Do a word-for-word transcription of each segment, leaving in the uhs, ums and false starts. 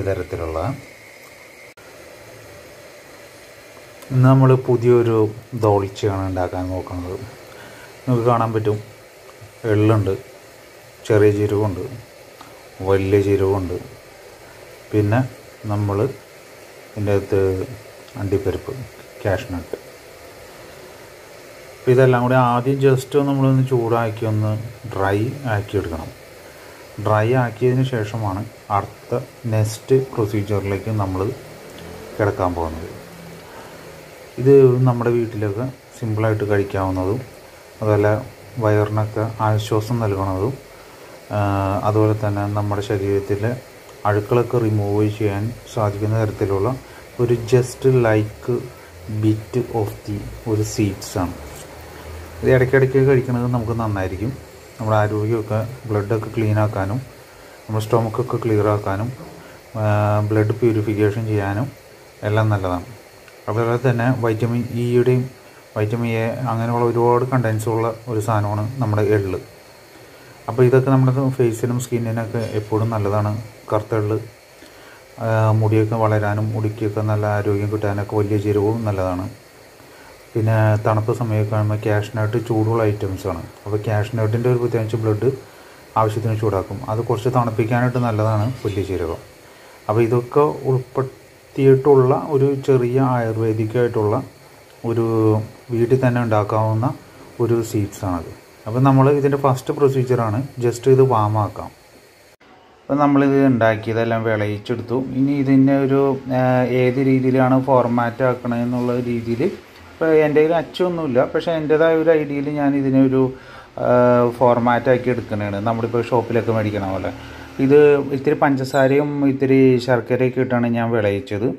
തരത്തിലുള്ള നമ്മൾ പുതിയൊരു ദോളിച്ചയാണ് ഉണ്ടാക്കാൻ നോക്കുന്നത്. നിങ്ങൾക്ക് കാണാൻ പറ്റും, എള്ളുണ്ട്, ചെറിയ ജീരകമുണ്ട്, വലിയ ജീരകമുണ്ട്, പിന്നെ നമ്മൾ ഇതിൻ്റെ അകത്ത് അണ്ടിപ്പരിപ്പ്, കാഷ്നട്ട്. അപ്പോൾ ഇതെല്ലാം കൂടി ആദ്യം ജസ്റ്റ് നമ്മളൊന്ന് ചൂടാക്കി ഒന്ന് ഡ്രൈ ആക്കി എടുക്കണം. ഡ്രൈ ആക്കിയതിന് ശേഷമാണ് അടുത്ത നെക്സ്റ്റ് പ്രൊസീജിയറിലേക്ക് നമ്മൾ കിടക്കാൻ പോകുന്നത്. ഇത് നമ്മുടെ വീട്ടിലൊക്കെ സിമ്പിളായിട്ട് കഴിക്കാവുന്നതും അതുപോലെ വയറിനൊക്കെ ആശ്വാസം നൽകുന്നതും അതുപോലെ തന്നെ നമ്മുടെ ശരീരത്തിലെ അഴുക്കളൊക്കെ റിമൂവ് ചെയ്യാൻ സാധിക്കുന്ന തരത്തിലുള്ള ഒരു just like bit of the ഒരു സീഡ്സാണ്. ഇത് ഇടയ്ക്കിടയ്ക്ക് കഴിക്കുന്നത് നമുക്ക് നന്നായിരിക്കും. നമ്മുടെ ആരോഗ്യമൊക്കെ ബ്ലഡൊക്കെ ക്ലീൻ ആക്കാനും നമ്മുടെ സ്റ്റൊമക്കൊക്കെ ക്ലിയർ ആക്കാനും ബ്ലഡ് പ്യൂരിഫിക്കേഷൻ ചെയ്യാനും എല്ലാം നല്ലതാണ്. അതുപോലെ തന്നെ വൈറ്റമിൻ ഇയുടെയും വൈറ്റമിൻ എ അങ്ങനെയുള്ള ഒരുപാട് കണ്ടൻസുള്ള ഒരു സാധനമാണ് നമ്മുടെ എള്ള്. അപ്പോൾ ഇതൊക്കെ നമ്മുടെ ഫേസിനും സ്കിന്നിനൊക്കെ എപ്പോഴും നല്ലതാണ്. കറുത്ത എള്ള് മുടിയൊക്കെ വളരാനും മുടിക്കൊക്കെ നല്ല ആരോഗ്യം കിട്ടാനൊക്കെ വലിയ ജീരകവും നല്ലതാണ്. പിന്നെ തണുപ്പ് സമയമൊക്കെ കാണുമ്പോൾ കാഷ്നട്ട് ചൂടുള്ള ഐറ്റംസാണ്. അപ്പോൾ കാഷ്നട്ടിൻ്റെ ഒരു പ്രത്യേകിച്ച് ബ്ലഡ് ആവശ്യത്തിന് ചൂടാക്കും. അത് കുറച്ച് തണുപ്പിക്കാനായിട്ട് നല്ലതാണ് വലിയ ജീരകം. അപ്പോൾ ഇതൊക്കെ ഉൾപ്പെടുത്തിയിട്ടുള്ള ഒരു ചെറിയ ആയുർവേദിക്കായിട്ടുള്ള ഒരു വീട്ടിൽ തന്നെ ഉണ്ടാക്കാവുന്ന ഒരു സീഡ്സാണത്. അപ്പോൾ നമ്മൾ ഇതിൻ്റെ ഫസ്റ്റ് പ്രൊസീജിയറാണ് ജസ്റ്റ് ഇത് വാമാക്കാം. അപ്പോൾ നമ്മളിത് ഉണ്ടാക്കിയതെല്ലാം വിളയിച്ചെടുത്തു. ഇനി ഇതിൻ്റെ ഒരു ഏത് രീതിയിലാണ് ഫോർമാറ്റ് ആക്കണമെന്നുള്ള രീതിയിൽ ഇപ്പോൾ എൻ്റെ കയ്യിൽ അച്ചൊന്നുമില്ല, പക്ഷേ എൻ്റേതായ ഒരു ഐഡിയയിൽ ഞാൻ ഇതിനൊരു ഫോർമാറ്റാക്കി എടുക്കുന്നതാണ്. നമ്മളിപ്പോൾ ഷോപ്പിലൊക്കെ മേടിക്കണ പോലെ. ഇത് ഇത്തിരി പഞ്ചസാരയും ഇത്തിരി ശർക്കരയൊക്കെ ഇട്ടാണ് ഞാൻ വിളയിച്ചത്.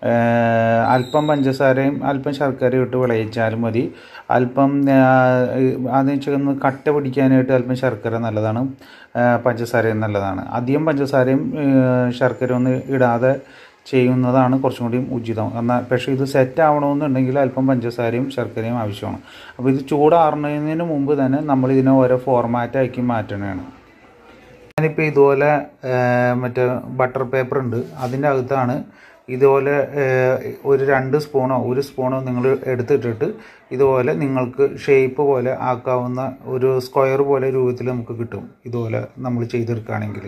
അല്പം പഞ്ചസാരയും അല്പം ശർക്കരയും ഇട്ട് വിളയിച്ചാലും മതി. അല്പം അതെന്ന് വെച്ചാൽ ഒന്ന് കട്ട പിടിക്കാനായിട്ട് അല്പം ശർക്കര നല്ലതാണ്, പഞ്ചസാരയും നല്ലതാണ്. അധികം പഞ്ചസാരയും ശർക്കര ഒന്നും ഇടാതെ ചെയ്യുന്നതാണ് കുറച്ചും കൂടി ഉചിതം. എന്നാൽ പക്ഷേ ഇത് സെറ്റ് ആവണമെന്നുണ്ടെങ്കിൽ അല്പം പഞ്ചസാരയും ശർക്കരയും ആവശ്യമാണ്. അപ്പോൾ ഇത് ചൂടാറുന്നതിന് മുമ്പ് തന്നെ നമ്മൾ ഇതിനെ ഓരോ ഫോർമാറ്റാക്കി മാറ്റണതാണ്. ഞാനിപ്പോൾ ഇതുപോലെ മറ്റേ ബട്ടർ പേപ്പർ ഉണ്ട്, അതിൻ്റെ അകത്താണ് ഇതുപോലെ ഒരു രണ്ട് സ്പൂണോ ഒരു സ്പൂണോ നിങ്ങൾ എടുത്തിട്ടിട്ട് ഇതുപോലെ നിങ്ങൾക്ക് ഷേപ്പ് പോലെ ആക്കാവുന്ന ഒരു സ്ക്വയർ പോലെ രൂപത്തിൽ നമുക്ക് കിട്ടും. ഇതുപോലെ നമ്മൾ ചെയ്തെടുക്കുകയാണെങ്കിൽ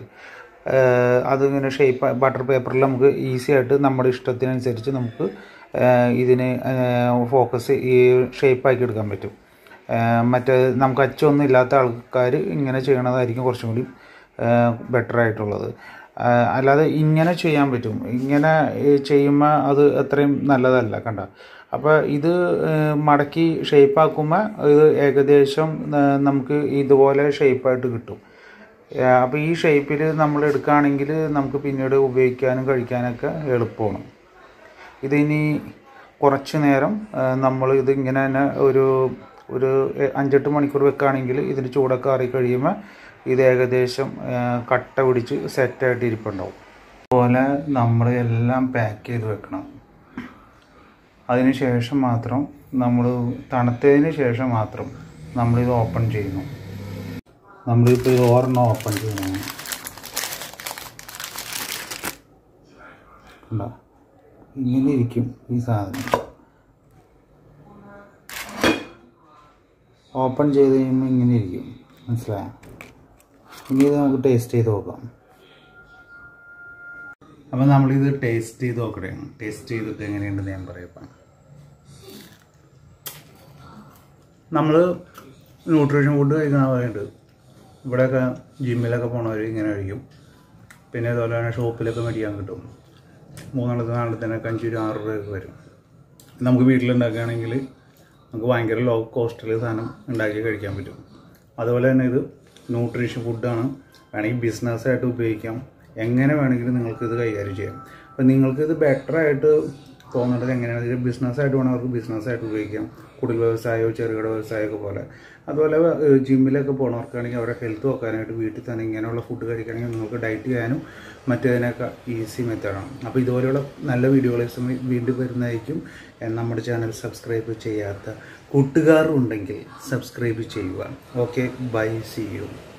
അതിങ്ങനെ ഷേപ്പ് ബട്ടർ പേപ്പറിൽ നമുക്ക് ഈസി ആയിട്ട് നമ്മുടെ ഇഷ്ടത്തിനനുസരിച്ച് നമുക്ക് ഇതിന് ഫോക്കസ് ഈ ഷേപ്പാക്കി എടുക്കാൻ പറ്റും. മറ്റേ നമുക്ക് അച്ചൊന്നും ഇല്ലാത്ത ആൾക്കാർ ഇങ്ങനെ ചെയ്യണതായിരിക്കും കുറച്ചും കൂടി ബെറ്റർ ആയിട്ടുള്ളത്. അല്ലാതെ ഇങ്ങനെ ചെയ്യാൻ പറ്റും, ഇങ്ങനെ ചെയ്യുമ്പോൾ അത് അത്രയും നല്ലതല്ല. കണ്ട, അപ്പോൾ ഇത് മടക്കി ഷേപ്പാക്കുമ്പോൾ ഇത് ഏകദേശം നമുക്ക് ഇതുപോലെ ഷേപ്പായിട്ട് കിട്ടും. അപ്പോൾ ഈ ഷേപ്പിൽ നമ്മൾ എടുക്കുകയാണെങ്കിൽ നമുക്ക് പിന്നീട് ഉപയോഗിക്കാനും കഴിക്കാനൊക്കെ എളുപ്പമാണ്. ഇതിനി കുറച്ച് നേരം നമ്മൾ ഇത് ഇങ്ങനെ തന്നെ ഒരു ഒരു അഞ്ചെട്ട് മണിക്കൂർ വെക്കുകയാണെങ്കിൽ ഇതിന് ചൂടൊക്കെ ആറി കഴിയുമ്പോൾ ഇത് ഏകദേശം കട്ട പിടിച്ച് സെറ്റായിട്ട് ഇരിപ്പുണ്ടാവും. അതുപോലെ നമ്മൾ എല്ലാം പാക്ക് ചെയ്ത് വെക്കണം. അതിന് ശേഷം മാത്രം നമ്മൾ തണുത്തതിന് ശേഷം മാത്രം നമ്മളിത് ഓപ്പൺ ചെയ്യുന്നു. നമ്മളിപ്പോൾ ഇത് ഒരെണ്ണം ഓപ്പൺ ചെയ്യണം. ഉണ്ടോ, ഇങ്ങനെ ഇരിക്കും ഈ സാധനം. ഓപ്പൺ ചെയ്ത് കഴിയുമ്പോൾ ഇങ്ങനെ ഇരിക്കും, മനസ്സിലായോ? ഇനി ഇത് നമുക്ക് ടേസ്റ്റ് ചെയ്ത് നോക്കാം. അപ്പോൾ നമ്മളിത് ടേസ്റ്റ് ചെയ്ത് നോക്കണേ. ടേസ്റ്റ് ചെയ്തിട്ട് എങ്ങനെയുണ്ടെന്ന് ഞാൻ പറയാം. നമ്മൾ ന്യൂട്രീഷൻ ഫുഡ് കഴിക്കണ പോലെയുണ്ട്. ഇവിടെയൊക്കെ ജിമ്മിലൊക്കെ പോണവർ ഇങ്ങനെ കഴിക്കും. പിന്നെ അതുപോലെ തന്നെ ഷോപ്പിലൊക്കെ മേടിക്കാൻ കിട്ടും. മൂന്നെണ്ണത്തിന് നാളത്തിനൊക്കെ അഞ്ച് രൂപ ആറ് രൂപയൊക്കെ വരും. നമുക്ക് വീട്ടിലുണ്ടാക്കുകയാണെങ്കിൽ നമുക്ക് ഭയങ്കര ലോ കോസ്റ്റിൽ സാധനം ഉണ്ടാക്കി കഴിക്കാൻ പറ്റും. അതുപോലെ തന്നെ ഇത് ന്യൂട്രീഷൻ ഫുഡാണ്. വേണമെങ്കിൽ ബിസിനസ്സായിട്ട് ഉപയോഗിക്കാം. എങ്ങനെ വേണമെങ്കിലും നിങ്ങൾക്കിത് കൈകാര്യം ചെയ്യാം. അപ്പോൾ നിങ്ങൾക്കിത് ബെറ്ററായിട്ട് തോന്നുന്നത് എങ്ങനെയാണ്, ഇത് ബിസിനസ്സായിട്ട് വേണമെങ്കിൽ ബിസിനസ്സായിട്ട് ഉപയോഗിക്കാം. കുടിൽ വ്യവസായമോ ചെറുകിട വ്യവസായമൊക്കെ പോലെ. അതുപോലെ ജിമ്മിലൊക്കെ പോകുന്നവർക്കാണെങ്കിൽ അവരുടെ ഹെൽത്ത് നോക്കാനായിട്ട് വീട്ടിൽ തന്നെ ഇങ്ങനെയുള്ള ഫുഡ് കഴിക്കണമെങ്കിൽ നിങ്ങൾക്ക് ഡയറ്റ് ചെയ്യാനും മറ്റേതിനൊക്കെ ഈസി മെത്തേഡാണ്. അപ്പോൾ ഇതുപോലെയുള്ള നല്ല വീഡിയോകളേഴ്സ് വീണ്ടും വരുന്നതായിരിക്കും. നമ്മുടെ ചാനൽ സബ്സ്ക്രൈബ് ചെയ്യാത്ത കൂട്ടുകാരുണ്ടെങ്കിൽ സബ്സ്ക്രൈബ് ചെയ്യുക. Okay, bye, see U.